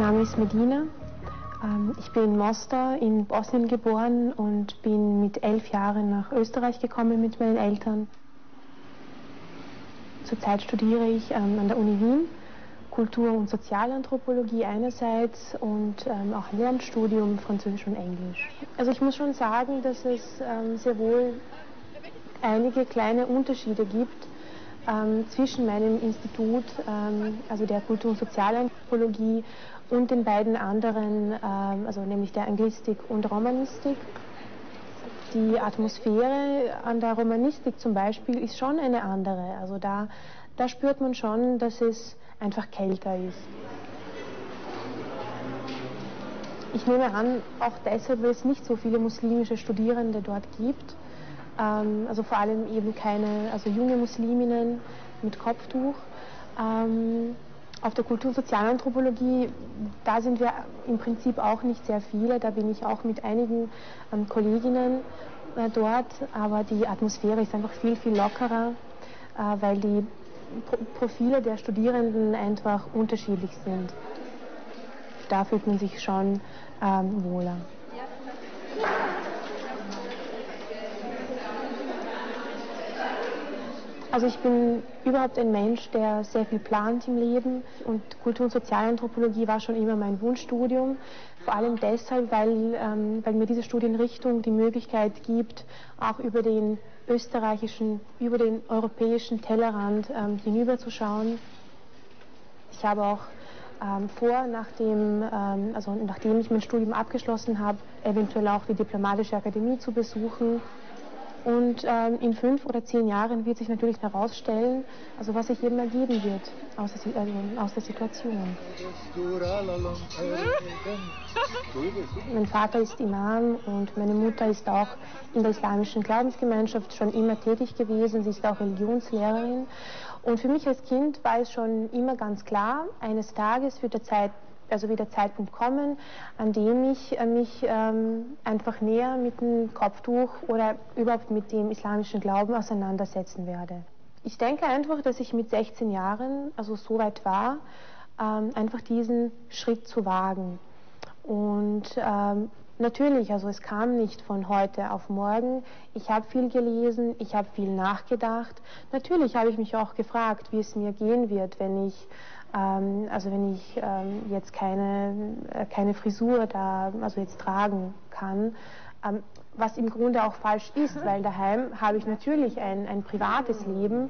Name ist Medina. Ich bin in Mostar in Bosnien geboren und bin mit 11 Jahren nach Österreich gekommen mit meinen Eltern. Zurzeit studiere ich an der Uni Wien Kultur- und Sozialanthropologie einerseits und auch ein Lehramtsstudium Französisch und Englisch. Also ich muss schon sagen, dass es sehr wohl einige kleine Unterschiede gibt zwischen meinem Institut, also der Kultur- und Sozialanthropologie, und den beiden anderen, also nämlich der Anglistik und Romanistik. Die Atmosphäre an der Romanistik zum Beispiel ist schon eine andere. Also da spürt man schon, dass es einfach kälter ist. Ich nehme an, auch deshalb, weil es nicht so viele muslimische Studierende dort gibt. Also vor allem eben keine, also junge Musliminnen mit Kopftuch. Auf der Kultur- und Sozialanthropologie, da sind wir im Prinzip auch nicht sehr viele. Da bin ich auch mit einigen Kolleginnen dort. Aber die Atmosphäre ist einfach viel, viel lockerer, weil die Profile der Studierenden einfach unterschiedlich sind. Da fühlt man sich schon wohler. Also ich bin überhaupt ein Mensch, der sehr viel plant im Leben, und Kultur- und Sozialanthropologie war schon immer mein Wunschstudium. Vor allem deshalb, weil mir diese Studienrichtung die Möglichkeit gibt, auch über den österreichischen, über den europäischen Tellerrand hinüberzuschauen. Ich habe auch vor, nachdem ich mein Studium abgeschlossen habe, eventuell auch die Diplomatische Akademie zu besuchen. Und in 5 oder 10 Jahren wird sich natürlich herausstellen, also was sich eben ergeben wird aus der Situation. Mein Vater ist Imam und meine Mutter ist auch in der islamischen Glaubensgemeinschaft schon immer tätig gewesen. Sie ist auch Religionslehrerin. Und für mich als Kind war es schon immer ganz klar, eines Tages wird der Zeitpunkt kommen, an dem ich mich einfach näher mit dem Kopftuch oder überhaupt mit dem islamischen Glauben auseinandersetzen werde. Ich denke einfach, dass ich mit 16 Jahren, also so weit war, einfach diesen Schritt zu wagen. Und natürlich, also es kam nicht von heute auf morgen. Ich habe viel gelesen, ich habe viel nachgedacht. Natürlich habe ich mich auch gefragt, wie es mir gehen wird, wenn ich jetzt keine Frisur jetzt tragen kann. Was im Grunde auch falsch ist, weil daheim habe ich natürlich ein privates Leben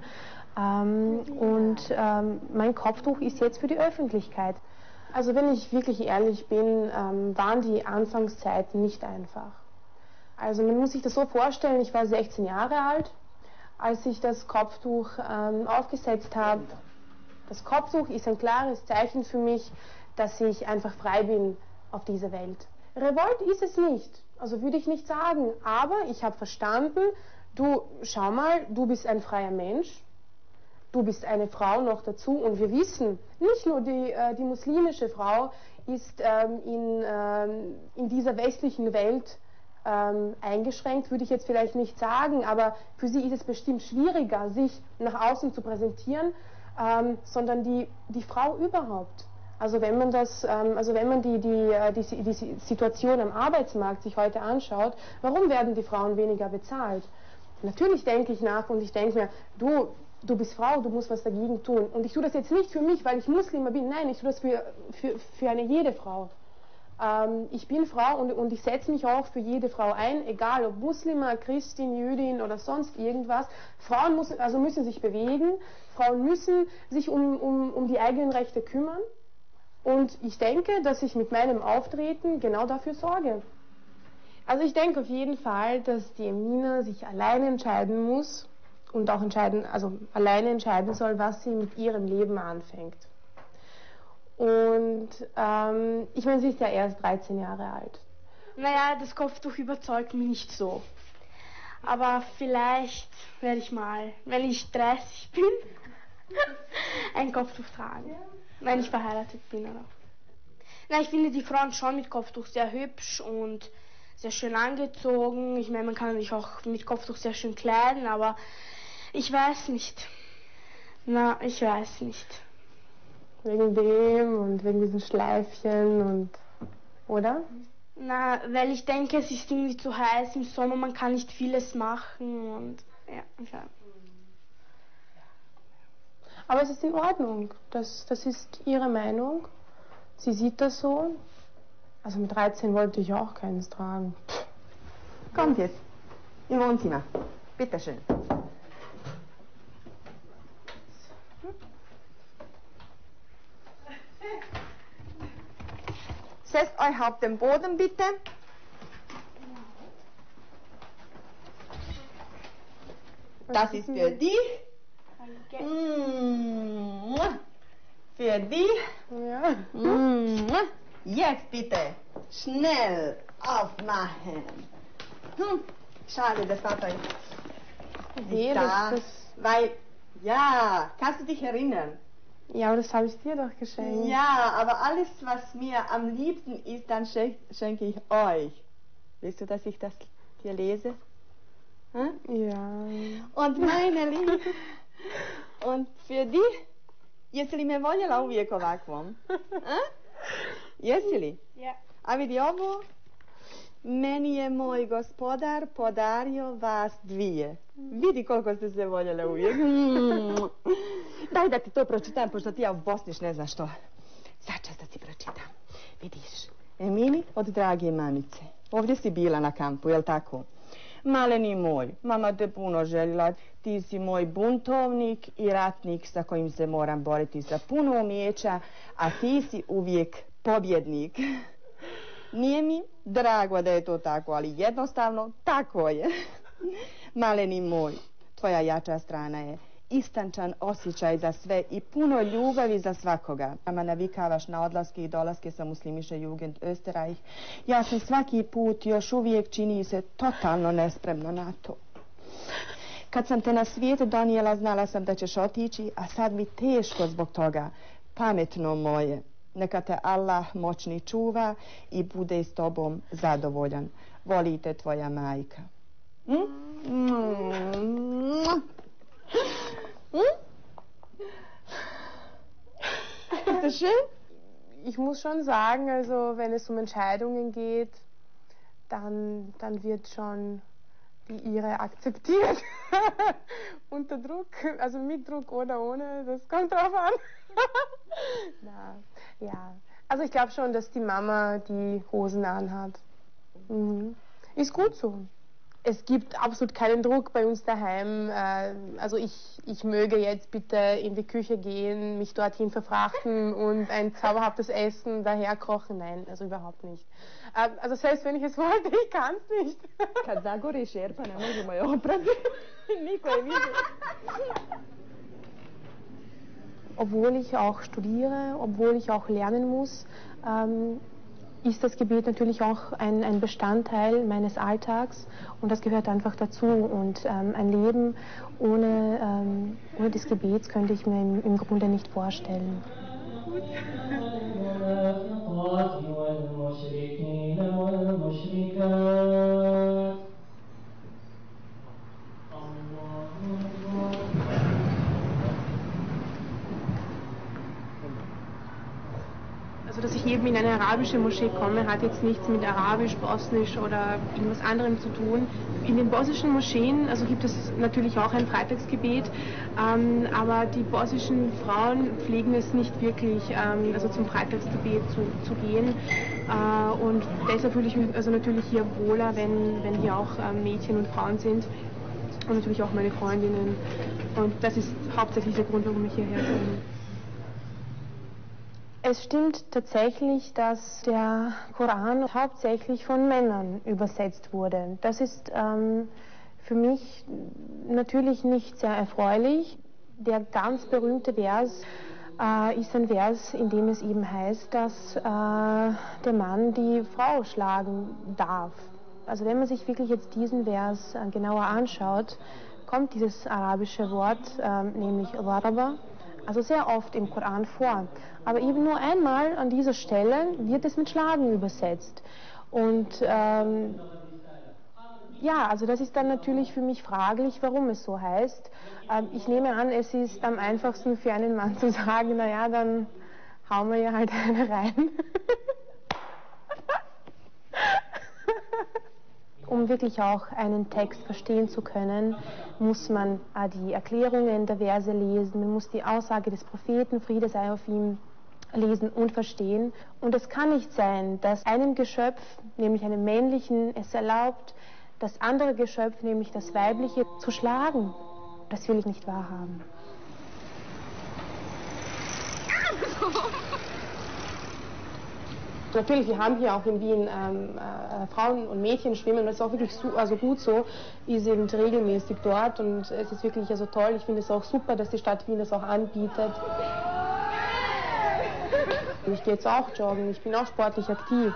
mein Kopftuch ist jetzt für die Öffentlichkeit. Also wenn ich wirklich ehrlich bin, waren die Anfangszeiten nicht einfach. Also man muss sich das so vorstellen, ich war 16 Jahre alt, als ich das Kopftuch aufgesetzt habe. Das Kopftuch ist ein klares Zeichen für mich, dass ich einfach frei bin auf dieser Welt. Revolt ist es nicht, also würde ich nicht sagen, aber ich habe verstanden, du, schau mal, du bist ein freier Mensch, du bist eine Frau noch dazu, und wir wissen, nicht nur die muslimische Frau ist in dieser westlichen Welt eingeschränkt, würde ich jetzt vielleicht nicht sagen, aber für sie ist es bestimmt schwieriger, sich nach außen zu präsentieren, sondern die Frau überhaupt. Also wenn man die Situation am Arbeitsmarkt sich heute anschaut, warum werden die Frauen weniger bezahlt? Natürlich denke ich nach und ich denke mir, du bist Frau, du musst was dagegen tun. Und ich tue das jetzt nicht für mich, weil ich Muslima bin, nein, ich tue das für jede Frau. Ich bin Frau und ich setze mich auch für jede Frau ein, egal ob Muslima, Christin, Jüdin oder sonst irgendwas. Frauen müssen sich bewegen, Frauen müssen sich um die eigenen Rechte kümmern. Und ich denke, dass ich mit meinem Auftreten genau dafür sorge. Also ich denke auf jeden Fall, dass die Emina sich alleine entscheiden muss und auch alleine entscheiden soll, was sie mit ihrem Leben anfängt. Und ich meine, sie ist ja erst 13 Jahre alt. Naja, das Kopftuch überzeugt mich nicht so. Aber vielleicht werde ich mal, wenn ich 30 bin, ein Kopftuch tragen. Wenn ich verheiratet bin, oder? Na, ich finde die Frauen schon mit Kopftuch sehr hübsch und sehr schön angezogen. Ich meine, man kann sich auch mit Kopftuch sehr schön kleiden, aber ich weiß nicht. Na, ich weiß nicht. Wegen dem und wegen diesen Schleifchen und... Oder? Na, weil ich denke, es ist irgendwie zu heiß im Sommer, man kann nicht vieles machen und ja. Aber es ist in Ordnung. Das ist ihre Meinung. Sie sieht das so. Also mit 13 wollte ich auch keins tragen. Kommt jetzt. Im Wohnzimmer. Bitte schön. Setzt euch auf den Boden, bitte. Das ist für dich. Danke. Für dich. Ja. Jetzt bitte schnell aufmachen. Schade, der Vater ist Nee, nicht da. Weil, ja, kannst du dich erinnern? Ja, aber das habe ich dir doch geschenkt. Ja, aber alles, was mir am liebsten ist, dann schenke ich euch. Willst du, dass ich das dir lese? Hm? Ja. Und meine Liebe. Und für dich, jesi li me voljela uvijek ovakvom? Jesi li? Ja. A vidi ovo, meni je moj gospodar podario vas dvije. Vidi koliko ste se voljele uvijek. Daj da ti to pročitam, pošto ti ja u Bosniš ne znaš što. Začas da ti pročitam. Vidiš, Emini od drage mamice. Ovdje si bila na kampu, jel tako? Maleni moj, mama te puno željela. Ti si moj buntovnik i ratnik sa kojim se moram boriti sa puno umijeća, a ti si uvijek pobjednik. Nije mi drago da je to tako, ali jednostavno tako je. Maleni moj, tvoja jača strana je istančan osjećaj za sve i puno ljubavi za svakoga. Nama navikavaš na odlaske i dolaske sa Muslimische Jugend Österreich. Ja sam svaki put još uvijek čini se totalno nespremno na to. Kad sam te na svijet donijela, znala sam da ćeš otići, a sad mi teško zbog toga. Pametno moje, neka te Allah moćni čuva i bude s tobom zadovoljan. Volite tvoja majka. Ist das schön? Ich muss schon sagen, also wenn es um Entscheidungen geht, dann wird schon die ihre akzeptiert. Unter Druck, also mit Druck oder ohne, das kommt drauf an. Na, ja, also ich glaube schon, dass die Mama die Hosen anhat. Mhm. Ist gut so. Es gibt absolut keinen Druck bei uns daheim. Also ich möge jetzt bitte in die Küche gehen, mich dorthin verfrachten und ein zauberhaftes Essen daherkochen. Nein, also überhaupt nicht. Also selbst wenn ich es wollte, ich kann es nicht. Kad zagori šerpa, ne možemo je oprati. Niko je vidi. Obwohl ich auch studiere, obwohl ich auch lernen muss, ist das Gebet natürlich auch ein Bestandteil meines Alltags und das gehört einfach dazu. Und ein Leben ohne das Gebet könnte ich mir im Grunde nicht vorstellen. Also, dass ich eben in eine arabische Moschee komme, hat jetzt nichts mit Arabisch, Bosnisch oder irgendwas anderem zu tun. In den bosnischen Moscheen, also gibt es natürlich auch ein Freitagsgebet, aber die bosnischen Frauen pflegen es nicht wirklich, also zum Freitagsgebet zu gehen. Und deshalb fühle ich mich also natürlich hier wohler, wenn hier auch Mädchen und Frauen sind. Und natürlich auch meine Freundinnen. Und das ist hauptsächlich der Grund, warum ich hierher komme. Es stimmt tatsächlich, dass der Koran hauptsächlich von Männern übersetzt wurde. Das ist für mich natürlich nicht sehr erfreulich. Der ganz berühmte Vers ist ein Vers, in dem es eben heißt, dass der Mann die Frau schlagen darf. Also wenn man sich wirklich jetzt diesen Vers genauer anschaut, kommt dieses arabische Wort, nämlich Waraba, also sehr oft im Koran vor. Aber eben nur einmal an dieser Stelle wird es mit Schlagen übersetzt. Und ja, also das ist dann natürlich für mich fraglich, warum es so heißt. Ich nehme an, es ist am einfachsten für einen Mann zu sagen, naja, dann hauen wir ihr halt eine rein. Um wirklich auch einen Text verstehen zu können, muss man die Erklärungen der Verse lesen, man muss die Aussage des Propheten, Friede sei auf ihm, lesen und verstehen. Und es kann nicht sein, dass einem Geschöpf, nämlich einem männlichen, es erlaubt, das andere Geschöpf, nämlich das weibliche, zu schlagen. Das will ich nicht wahrhaben. Natürlich, wir haben hier auch in Wien Frauen und Mädchen schwimmen und das ist auch wirklich gut so. Die sind regelmäßig dort und es ist wirklich toll. Ich finde es auch super, dass die Stadt Wien das auch anbietet. Ich gehe jetzt auch joggen, ich bin auch sportlich aktiv.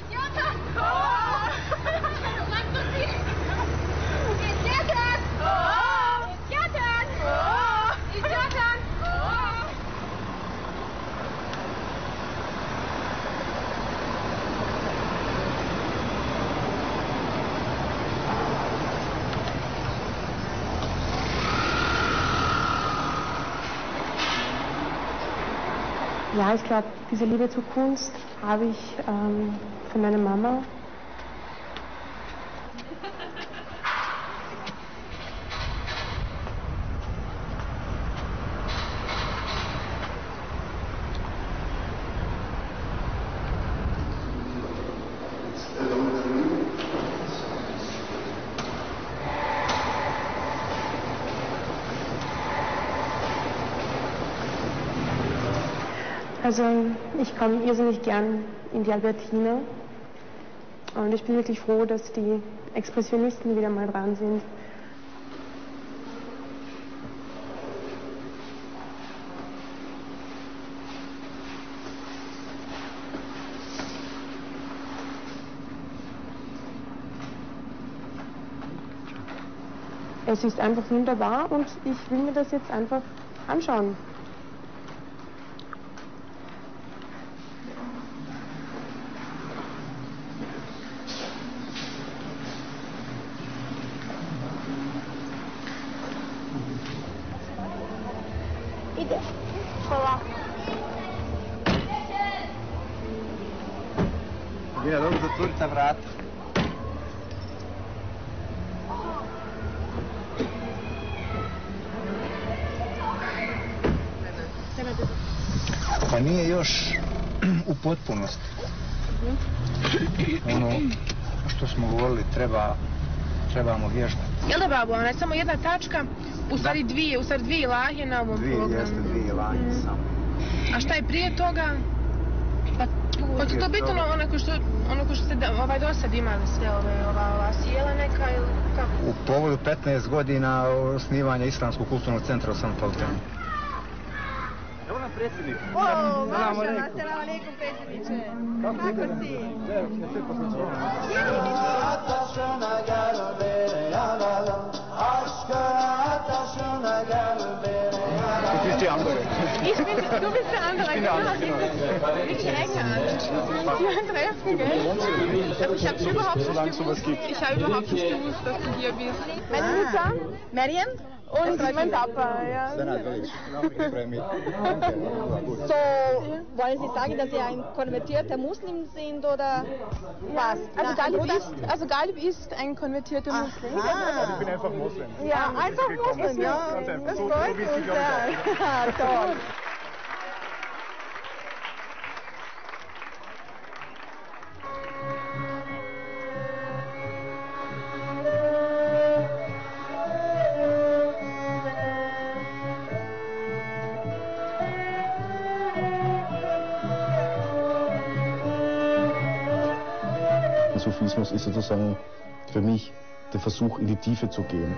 Ja, ich glaube, diese Liebe zur Kunst habe ich von meiner Mama. Also ich komme irrsinnig gern in die Albertina und ich bin wirklich froh, dass die Expressionisten wieder mal dran sind. Es ist einfach wunderbar und ich will mir das jetzt einfach anschauen. Bine, domnul Turța, vrat. Pa nije još u potpunosti. Ono što smo govorili, trebamo vježbati. Jel da, babo, ona je samo jedna tačka, u stvari dvije lahje na ovom programu. Jeste dvije lahje samo. A šta je prije toga? Pa će to biti ono ko što ste do sad imali sve ova sjela neka ili kako? U povodu 15 godina osnivanja Islamskog kulturnog centra u San Faltenu. Evo nam predsjednik. O, mašala, selam alejkum predsjedniče. Kako si? Sve poslušao. Du bist die andere. Du bist der andere. Ich bin der andere, genau. Wirklich eng treffen, gell? Ich habe überhaupt nicht gewusst, dass du hier bist. Meine Mutter, Mariam, und mein Papa, ja. So, wollen Sie sagen, dass Sie ein konvertierter Muslim sind oder was? Also Galib ist ein konvertierter Muslim. Ich bin einfach Moslem. Ja, einfach Muslim, ja. Das freut uns sehr. Toll. Sufismus ist sozusagen für mich der Versuch, in die Tiefe zu gehen.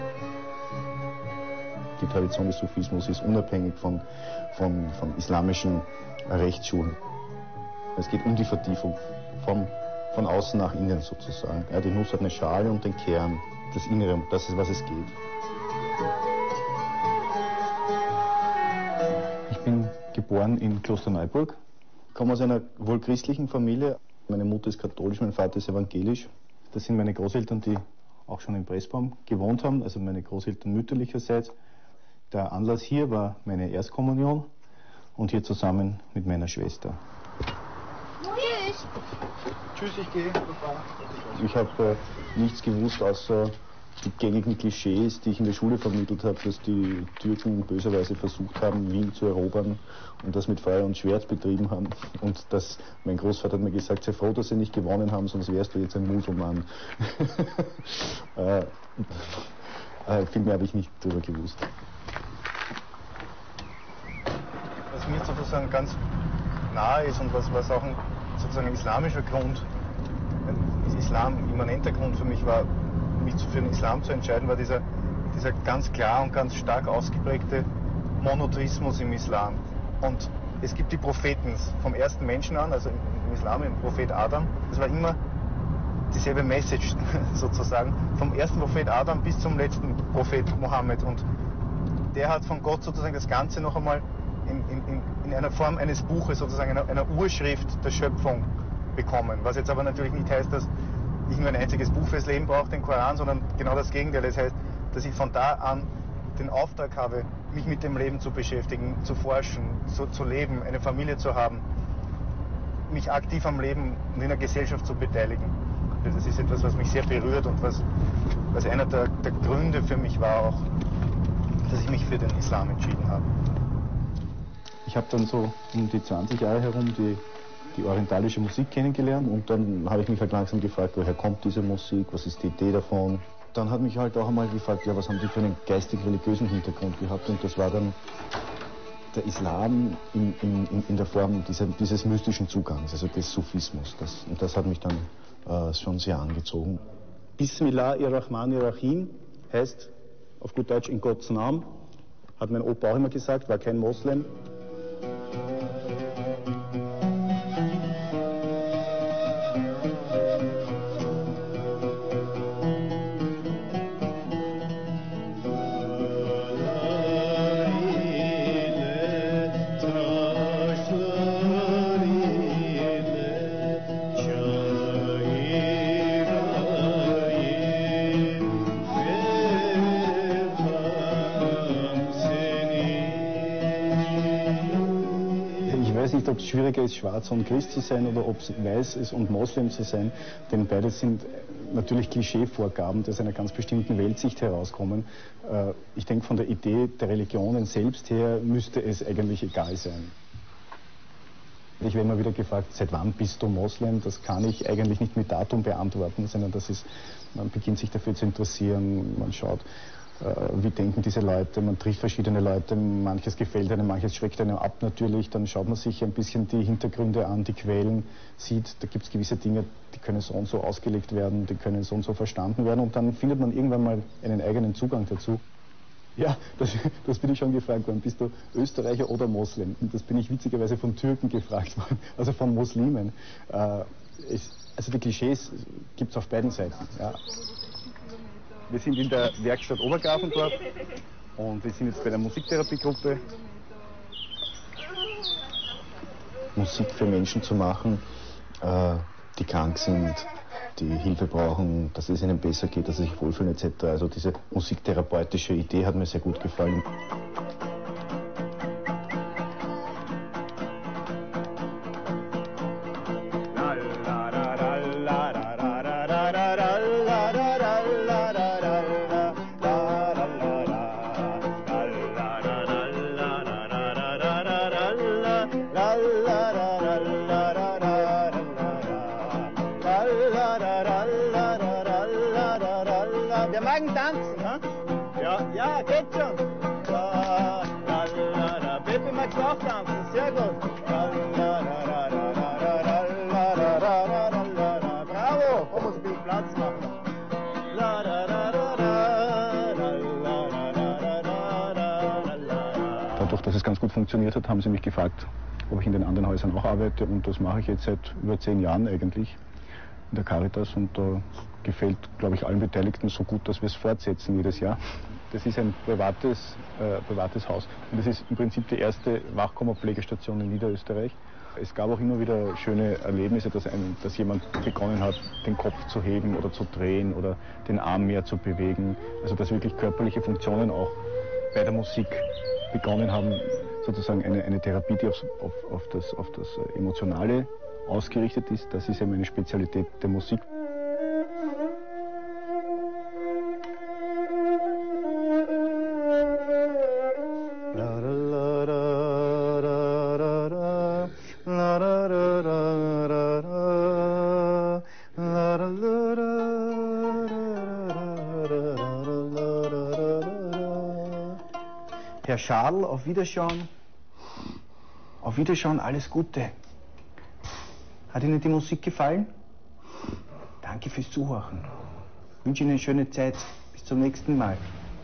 Die Tradition des Sufismus ist unabhängig von islamischen Rechtsschulen. Es geht um die Vertiefung von außen nach innen sozusagen. Ja, die Nuss hat eine Schale und den Kern, das Innere, das ist, was es geht. Ich bin geboren in Klosterneuburg, komme aus einer wohl christlichen Familie. Meine Mutter ist katholisch, mein Vater ist evangelisch. Das sind meine Großeltern, die auch schon in Pressbaum gewohnt haben, also meine Großeltern mütterlicherseits. Der Anlass hier war meine Erstkommunion und hier zusammen mit meiner Schwester. Tschüss. Tschüss, ich gehe. Ich habe nichts gewusst, außer die gängigen Klischees, die ich in der Schule vermittelt habe, dass die Türken böserweise versucht haben, Wien zu erobern und das mit Feuer und Schwert betrieben haben. Und dass mein Großvater hat mir gesagt, sei froh, dass sie nicht gewonnen haben, sonst wärst du jetzt ein Muselmann. Viel mehr habe ich nicht darüber gewusst. Was mir sozusagen ganz nahe ist und was auch ein sozusagen islamischer Grund, ein Islam-immanenter Grund für mich war, mich für den Islam zu entscheiden, war dieser ganz klar und ganz stark ausgeprägte Monotheismus im Islam. Und es gibt die Propheten vom ersten Menschen an, also im Islam, im Prophet Adam, das war immer dieselbe Message sozusagen, vom ersten Prophet Adam bis zum letzten Prophet Mohammed. Und der hat von Gott sozusagen das Ganze noch einmal in einer Form eines Buches, sozusagen einer Urschrift der Schöpfung bekommen. Was jetzt aber natürlich nicht heißt, dass ich nur ein einziges Buch fürs Leben brauche, den Koran, sondern genau das Gegenteil. Das heißt, dass ich von da an den Auftrag habe, mich mit dem Leben zu beschäftigen, zu forschen, zu leben, eine Familie zu haben, mich aktiv am Leben und in der Gesellschaft zu beteiligen. Das ist etwas, was mich sehr berührt und was einer der Gründe für mich war auch, dass ich mich für den Islam entschieden habe. Ich habe dann so um die 20 Jahre herum die orientalische Musik kennengelernt und dann habe ich mich halt langsam gefragt, woher kommt diese Musik, was ist die Idee davon. Dann hat mich halt auch einmal gefragt, ja, was haben die für einen geistig-religiösen Hintergrund gehabt, und das war dann der Islam in der Form dieses mystischen Zugangs, also des Sufismus. Und das hat mich dann schon sehr angezogen. Bismillahirrahmanirrahim heißt auf gut Deutsch in Gottes Namen, hat mein Opa auch immer gesagt, war kein Moslem. Ob es schwieriger ist, schwarz und Christ zu sein oder ob es weiß ist und Moslem zu sein, denn beides sind natürlich Klischeevorgaben, die aus einer ganz bestimmten Weltsicht herauskommen. Ich denke, von der Idee der Religionen selbst her müsste es eigentlich egal sein. Ich werde immer wieder gefragt, seit wann bist du Moslem? Das kann ich eigentlich nicht mit Datum beantworten, sondern man beginnt sich dafür zu interessieren, man schaut, wie denken diese Leute, man trifft verschiedene Leute, manches gefällt einem, manches schreckt einem ab natürlich, dann schaut man sich ein bisschen die Hintergründe an, die Quellen, sieht, da gibt es gewisse Dinge, die können so und so ausgelegt werden, die können so und so verstanden werden, und dann findet man irgendwann mal einen eigenen Zugang dazu. Ja, das bin ich schon gefragt worden, bist du Österreicher oder Moslem? Und das bin ich witzigerweise von Türken gefragt worden, also von Muslimen. Also die Klischees gibt es auf beiden Seiten. Ja. Wir sind in der Werkstatt Obergrafendorf und wir sind jetzt bei der Musiktherapiegruppe. Musik für Menschen zu machen, die krank sind, die Hilfe brauchen, dass es ihnen besser geht, dass sie sich wohlfühlen etc. Also diese musiktherapeutische Idee hat mir sehr gut gefallen. Wir mögen tanzen, ha? Ja, geht schon. Peppi magst auch tanzen, sehr gut. Bravo, man muss ein bisschen Platz machen. Dadurch, dass es ganz gut funktioniert hat, haben sie mich gefragt, ob ich in den anderen Häusern auch arbeite, und das mache ich jetzt seit über 10 Jahren eigentlich in der Caritas, und da gefällt, glaube ich, allen Beteiligten so gut, dass wir es fortsetzen jedes Jahr. Das ist ein privates Haus und das ist im Prinzip die erste Wachkoma-Pflegestation in Niederösterreich. Es gab auch immer wieder schöne Erlebnisse, dass jemand begonnen hat, den Kopf zu heben oder zu drehen oder den Arm mehr zu bewegen. Also dass wirklich körperliche Funktionen auch bei der Musik begonnen haben, sozusagen eine Therapie, die auf das Emotionale ausgerichtet ist. Das ist ja meine Spezialität der Musik. Herr Schadl, auf Wiederschauen. Auf Wiederschauen, alles Gute. Hat Ihnen die Musik gefallen? Danke fürs Zuhören. Ich wünsche Ihnen eine schöne Zeit. Bis zum nächsten Mal.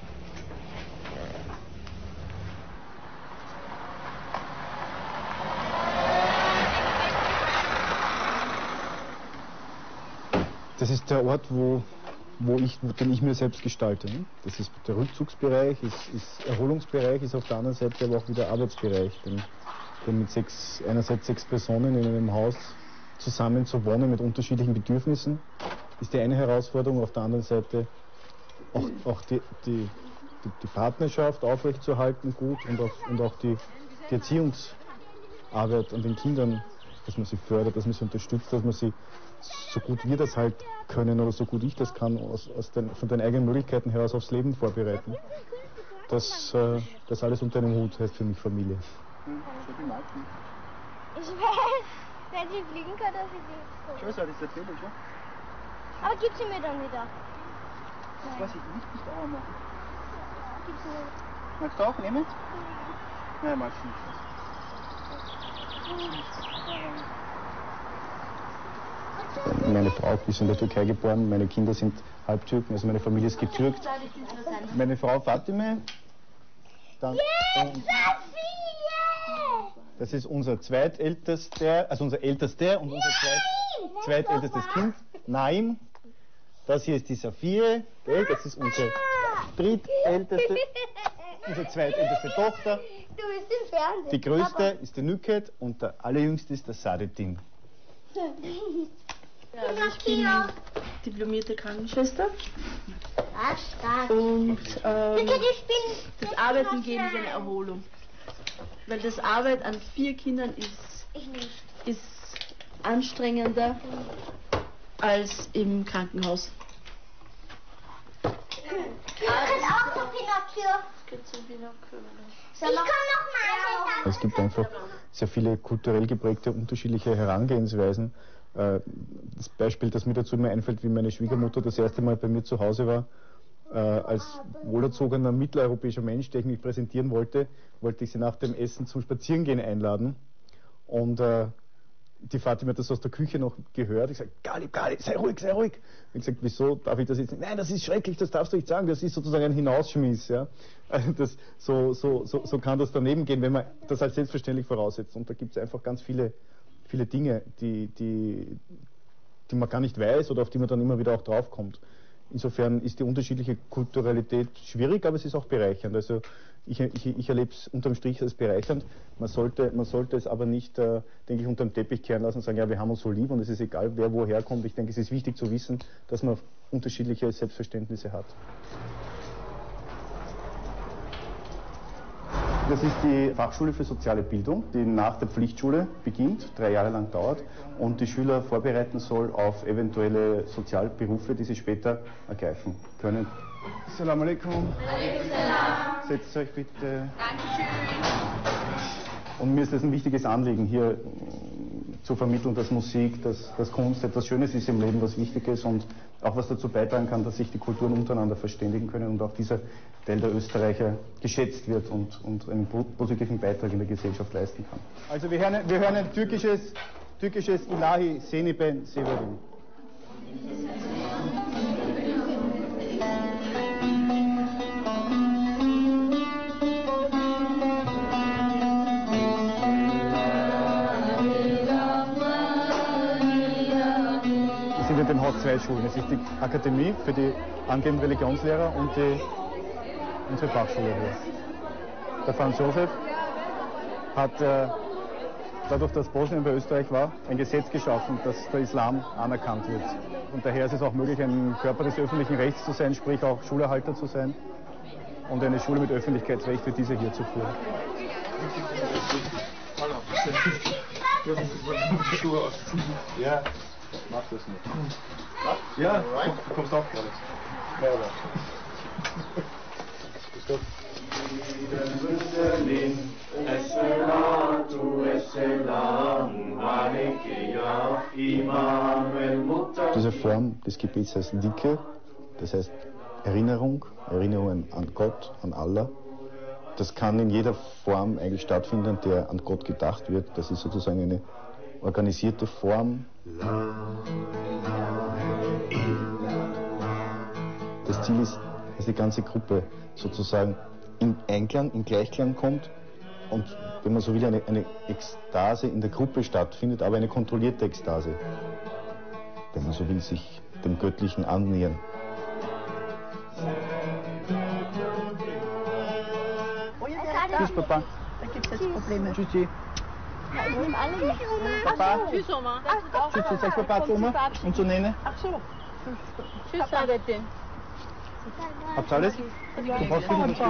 Das ist der Ort, den ich mir selbst gestalte. Das ist der Rückzugsbereich, ist Erholungsbereich, ist auf der anderen Seite aber auch wieder Arbeitsbereich. Denn mit einerseits 6 Personen in einem Haus zusammen zu wohnen mit unterschiedlichen Bedürfnissen, ist die eine Herausforderung. Auf der anderen Seite auch die Partnerschaft aufrechtzuerhalten gut und auch die Erziehungsarbeit an den Kindern, dass man sie fördert, dass man sie unterstützt, dass man sie so gut wir das halt können oder so gut ich das kann, von den eigenen Möglichkeiten heraus aufs Leben vorbereiten. Das alles unter einem Hut heißt für mich Familie. Ich weiß, wenn sie fliegen kann, dass sie fliegt. Schon, das ist natürlich, schon. Aber gib sie mir dann wieder. Das weiß ich nicht, bis da machen. Gib sie mir. Magst du auch nehmen? Nein, magst du nicht. Meine Frau ist in der Türkei geboren, meine Kinder sind Halbtürken, also meine Familie ist getürkt. Meine Frau Fatime. Dann, das ist unser zweitältester, also unser ältester und unser zweitältestes Kind, Naim. Das hier ist die Saphire, das ist unsere drittälteste, unsere zweitälteste Tochter. Du bist im Fernsehen. Die größte ist die Nüket und der allerjüngste ist der Sadettin. Ja, also ich bin diplomierte Krankenschwester Stark. und das Arbeiten gebe ich eine Erholung. Weil das Arbeit an 4 Kindern ist anstrengender als im Krankenhaus. Ich kann auch so Pinocchio. Ich kann noch mal. Es gibt einfach sehr viele kulturell geprägte, unterschiedliche Herangehensweisen. Das Beispiel, das mir dazu immer einfällt, wie meine Schwiegermutter das erste Mal bei mir zu Hause war, als wohlerzogener mitteleuropäischer Mensch, der ich mich präsentieren wollte, wollte ich sie nach dem Essen zum Spazierengehen einladen. Und die Fatima hat das aus der Küche noch gehört. Ich sage, Gali, sei ruhig, sei ruhig. Und ich sage, wieso darf ich das jetzt nicht? Nein, das ist schrecklich, das darfst du nicht sagen. Das ist sozusagen ein Hinausschmiss. Ja? Also so kann das daneben gehen, wenn man das als selbstverständlich voraussetzt. Und da gibt es einfach ganz viele Dinge, die man gar nicht weiß oder auf die man dann immer wieder auch draufkommt. Insofern ist die unterschiedliche Kulturalität schwierig, aber es ist auch bereichernd. Also ich erlebe es unterm Strich als bereichernd. Man sollte es aber nicht, denke ich, unterm Teppich kehren lassen und sagen, ja, wir haben uns so lieb und es ist egal, wer woher kommt. Ich denke, es ist wichtig zu wissen, dass man unterschiedliche Selbstverständnisse hat. Das ist die Fachschule für soziale Bildung, die nach der Pflichtschule beginnt, 3 Jahre lang dauert und die Schüler vorbereiten soll auf eventuelle Sozialberufe, die sie später ergreifen können. Assalamu alaikum. Setzt euch bitte. Dankeschön. Und mir ist es ein wichtiges Anliegen, hier zu vermitteln, dass Musik, dass Kunst etwas Schönes ist im Leben, was wichtig ist und auch was dazu beitragen kann, dass sich die Kulturen untereinander verständigen können und auch dieser Teil der Österreicher geschätzt wird und einen positiven Beitrag in der Gesellschaft leisten kann. Also wir hören ein türkisches Ilahi Seni Ben Severim. Wir sind in den Haus 2 Schulen. Es ist die Akademie für die angehenden Religionslehrer und unsere Fachschule hier. Der Franz Josef hat dadurch, dass Bosnien bei Österreich war, ein Gesetz geschaffen, dass der Islam anerkannt wird. Und daher ist es auch möglich, ein Körper des öffentlichen Rechts zu sein, sprich auch Schulerhalter zu sein und eine Schule mit Öffentlichkeitsrecht wie diese hier zu führen. Ja, mach das nicht. Ja, du kommst auch gerade. Ja, ja. Bis Gott. Diese Form des Gebets heißt Dike, das heißt Erinnerung an Gott, an Allah. Das kann in jeder Form eigentlich stattfinden, der an Gott gedacht wird. Das ist sozusagen eine organisierte Form. Das Ziel ist, dass die ganze Gruppe sozusagen in Einklang, in Gleichklang kommt und, wenn man so will, eine Ekstase in der Gruppe stattfindet, aber eine kontrollierte Ekstase. Wenn man so will, sich dem Göttlichen annähern. Tschüss, Papa. Da gibt es jetzt Probleme. Tschüssi. Ich nehme alle mit. Papa. Tschüss, Oma. Tschüss, sagst Papa zu Oma und zu Nene. Ach so. Tschüss, Adette. Habt ihr alles? Du brauchst wieder das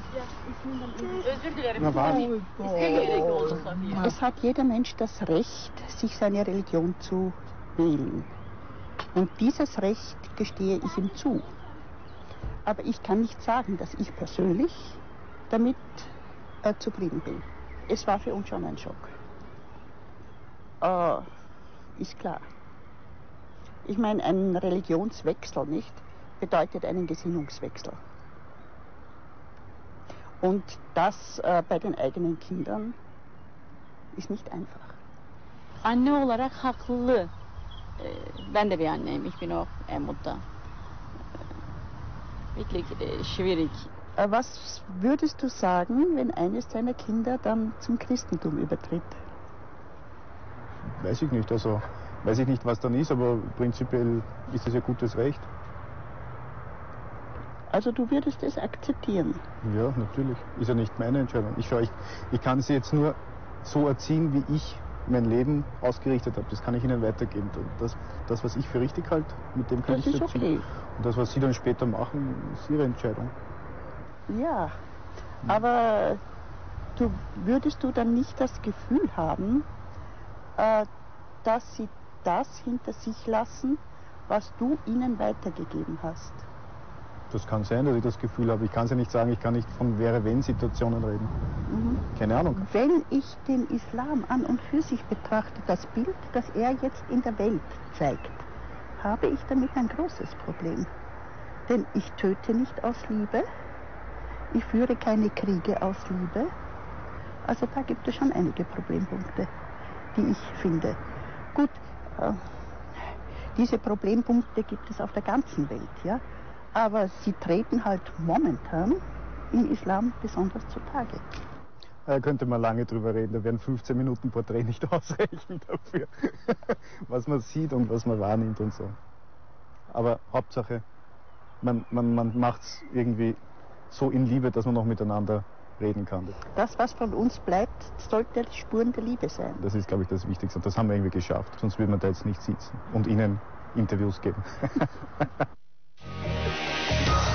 Na, warte. Es hat jeder Mensch das Recht, sich seine Religion zu wählen. Und dieses Recht gestehe ich ihm zu. Aber ich kann nicht sagen, dass ich persönlich damit zufrieden bin. Es war für uns schon ein Schock. Ist klar. Ich meine, ein Religionswechsel, nicht, bedeutet einen Gesinnungswechsel. Und das bei den eigenen Kindern ist nicht einfach. Anne olarak haklı. Ben de bir anneyim, ich bin auch Mutter. Wirklich schwierig. Was würdest du sagen, wenn eines deiner Kinder dann zum Christentum übertritt? Weiß ich nicht, also weiß ich nicht, was dann ist, aber prinzipiell ist es ja gutes Recht. Also du würdest es akzeptieren? Ja, natürlich. Ist ja nicht meine Entscheidung. Ich kann sie jetzt nur so erziehen, wie ich mein Leben ausgerichtet habe. Das kann ich ihnen weitergeben. Das was ich für richtig halte, mit dem kann ich sie erziehen. Okay. Und das, was sie dann später machen, ist ihre Entscheidung. Ja, aber würdest du dann nicht das Gefühl haben, dass sie das hinter sich lassen, was du ihnen weitergegeben hast? Das kann sein, dass ich das Gefühl habe. Ich kann es ja nicht sagen, ich kann nicht von Wäre-Wenn-Situationen reden. Mhm. Keine Ahnung. Wenn ich den Islam an und für sich betrachte, das Bild, das er jetzt in der Welt zeigt, habe ich damit ein großes Problem. Denn ich töte nicht aus Liebe, ich führe keine Kriege aus Liebe. Also da gibt es schon einige Problempunkte, die ich finde. Gut, diese Problempunkte gibt es auf der ganzen Welt, ja. Aber sie treten halt momentan im Islam besonders zutage. Da könnte man lange drüber reden, da werden 15 Minuten Porträt nicht ausreichen dafür, was man sieht und was man wahrnimmt und so. Aber Hauptsache, man macht es irgendwie so in Liebe, dass man noch miteinander reden kann. Das, was von uns bleibt, sollte Spuren der Liebe sein. Das ist, glaube ich, das Wichtigste. Und das haben wir irgendwie geschafft. Sonst würde man da jetzt nicht sitzen und Ihnen Interviews geben.